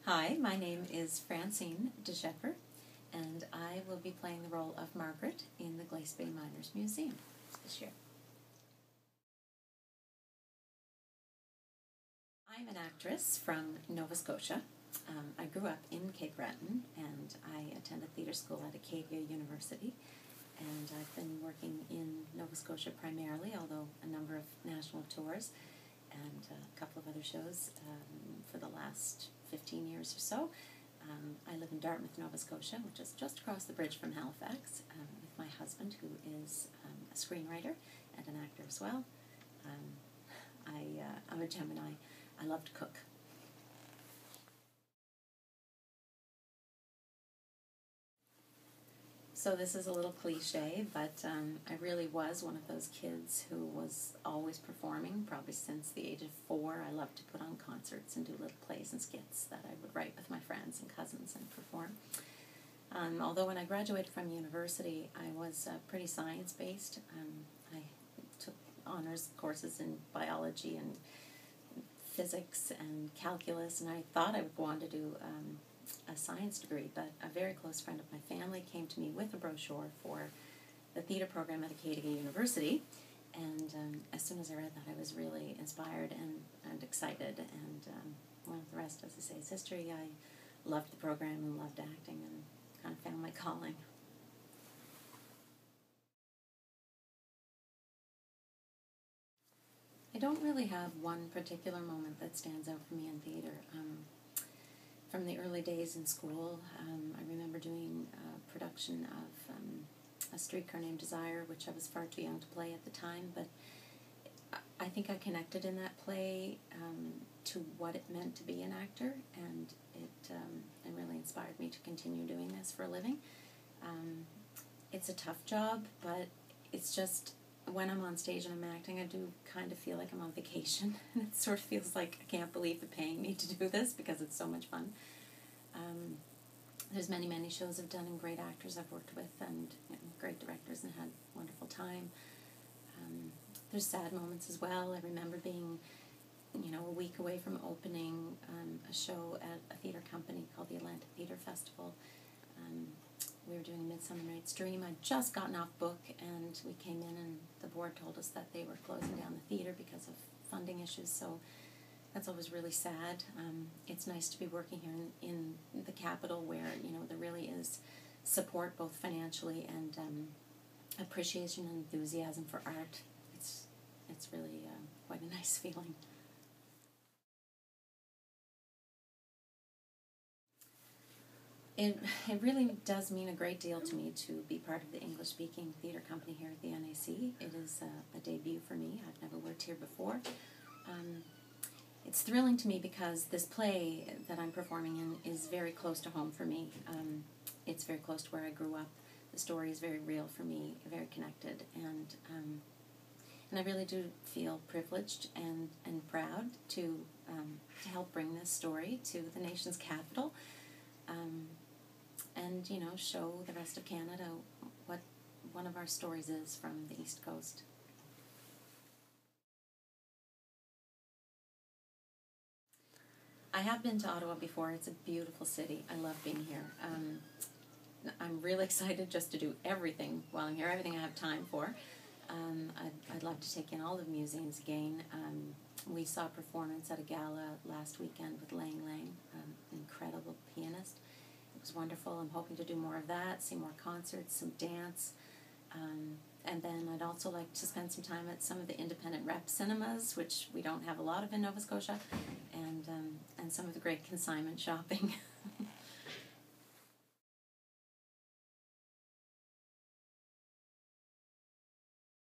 Hi, my name is Francine Deschepper, and I will be playing the role of Margaret in the Glace Bay Miners Museum this year. I'm an actress from Nova Scotia. I grew up in Cape Breton, and I attended theatre school at Acadia University, and I've been working in Nova Scotia primarily, although a number of national tours and a couple of other shows for the last 15 years or so. I live in Dartmouth, Nova Scotia, which is just across the bridge from Halifax, with my husband, who is a screenwriter and an actor as well. I'm a Gemini. I love to cook. So this is a little cliche, but I really was one of those kids who was always performing, probably since the age of 4. I loved to put on concerts and do little plays and skits that I would write with my friends and cousins and perform. Although when I graduated from university, I was pretty science-based. I took honors courses in biology and physics and calculus, and I thought I would go on to do a science degree, but a very close friend of my family came to me with a brochure for the theatre program at Acadia University, and as soon as I read that, I was really inspired and excited, and well, the rest, as I say, is history. I loved the program and loved acting and kind of found my calling. I don't really have one particular moment that stands out for me in theatre. From the early days in school, I remember doing a production of A Streetcar Named Desire, which I was far too young to play at the time, but I think I connected in that play to what it meant to be an actor, and it really inspired me to continue doing this for a living. It's a tough job, but it's just, when I'm on stage and I'm acting, I do kind of feel like I'm on vacation, and it sort of feels like I can't believe they're paying me to do this because it's so much fun. There's many shows I've done, and great actors I've worked with, and great directors, and had a wonderful time. There's sad moments as well. I remember being, a week away from opening a show at a theatre company called the Atlantic Theatre Festival. We were doing Midsummer Night's Dream. I'd just gotten off book, and we came in and the board told us that they were closing down the theatre because of funding issues, so that's always really sad. It's nice to be working here in the capital where, there really is support both financially and appreciation and enthusiasm for art. It's really quite a nice feeling. It really does mean a great deal to me to be part of the English-speaking theatre company here at the NAC. It is a debut for me. I've never worked here before. It's thrilling to me because this play that I'm performing in is very close to home for me. It's very close to where I grew up. The story is very real for me, very connected, and I really do feel privileged and proud to help bring this story to the nation's capital. And, show the rest of Canada what one of our stories is from the East Coast. I have been to Ottawa before. It's a beautiful city. I love being here. I'm really excited just to do everything while I'm here, everything I have time for. I'd love to take in all the museums again. We saw a performance at a gala last weekend with Lang, an incredible pianist. It was wonderful. I'm hoping to do more of that, see more concerts, some dance. And then I'd also like to spend some time at some of the independent rep cinemas, which we don't have a lot of in Nova Scotia, and some of the great consignment shopping.